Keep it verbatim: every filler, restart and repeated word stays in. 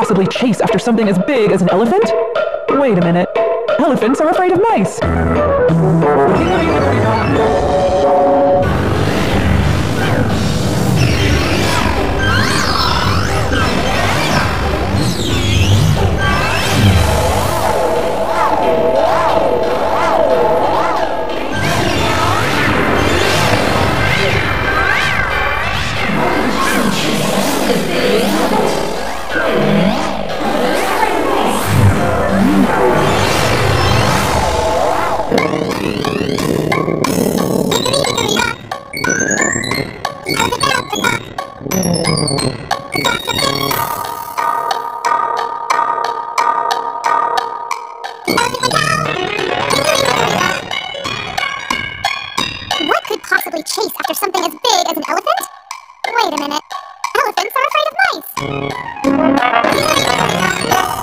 possibly chase after something as big as an elephant? Wait a minute. Elephants are afraid of mice. What could possibly chase after something as big as an elephant? Wait a minute. Elephants are afraid of mice.